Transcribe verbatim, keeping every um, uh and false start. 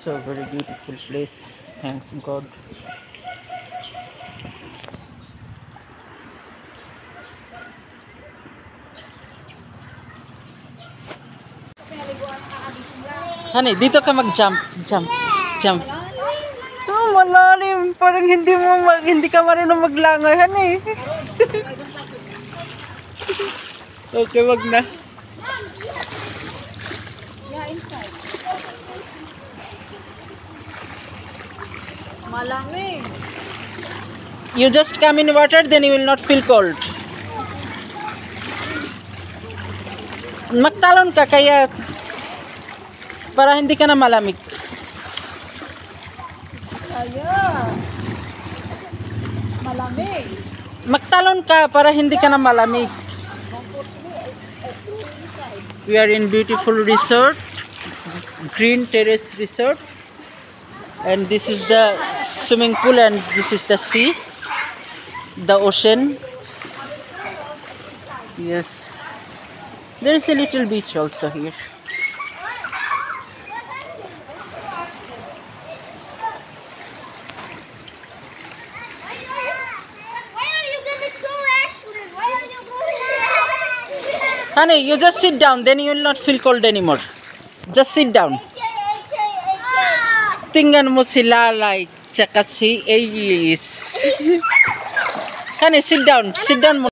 So very beautiful place. Thanks God. Honey, dito ka mag-jump. Jump. Jump. Oh, malalim. Parang hindi mo mag, hindi ka marunong maglangoy, honey. Okay, wag na. Malamig. You just come in water, then you will not feel cold. Magtalon ka kaya para hindi ka na malamig. Ayan. Malamig. Magtalon ka para hindi ka na malamig. We are in beautiful resort, Green Terrace Resort, and this is the swimming pool and this is the sea, the ocean. Yes, there is a little beach also here. Honey, you just sit down, then you will not feel cold anymore. Just sit down. Tingnan mo si Lalay, tsaka si Ace. Honey, sit down. Sit down mo.